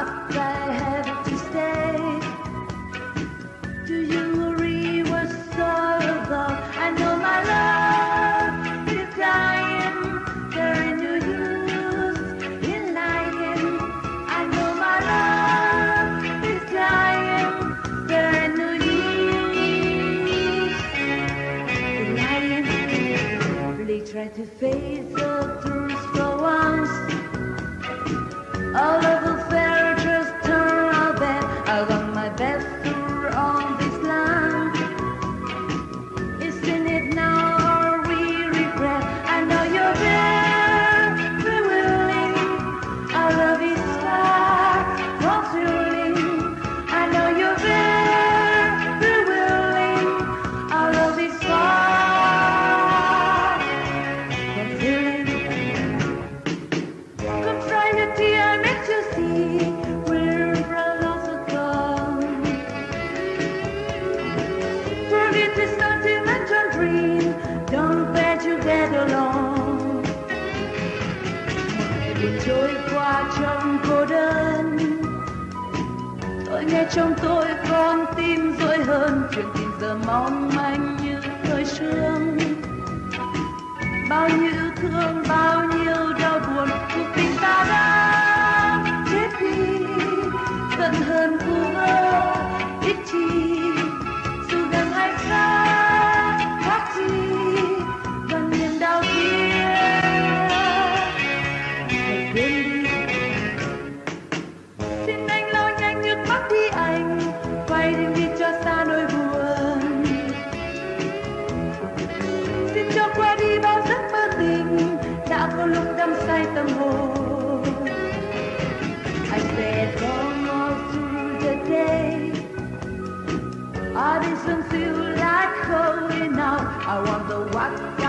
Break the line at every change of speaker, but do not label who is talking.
but I have to stay. Do you worry what's all about? I know my love is dying. There ain't no use in lying. I know my love is dying. There ain't no use in lying. Really try to face the truth for once. All of the fairy just turn out bad. I want my best to on this land. Isn't it now or we regret? I know you're very willing. Our love is far from thrilling. I know you're very willing. Our love is far from thrilling. Come try the tea, I make you see. We're brothers of God. Forget this sentimental dream. Don't bet you get along. Để trôi qua trong cô đơn, tôi nghe trong tôi con tim dối hơn. Chuyện tình giờ mong manh như thời sương. Bao nhiêu yêu thương, bao nhiêu đau buồn, cuộc tình ta đã chết đi. Giận hơn vu vơ ít chi, dù gần hay xa khác gì, và niềm đau kia hãy quên đi. Xin anh lau nhanh nước mắt đi anh, quay đi đi cho xa nỗi buồn. Xin cho qua đi bao giấc mơ tình đã có lúc đắm say tâm hồn. I said come all through the day. I didn't feel like holding out. I wonder what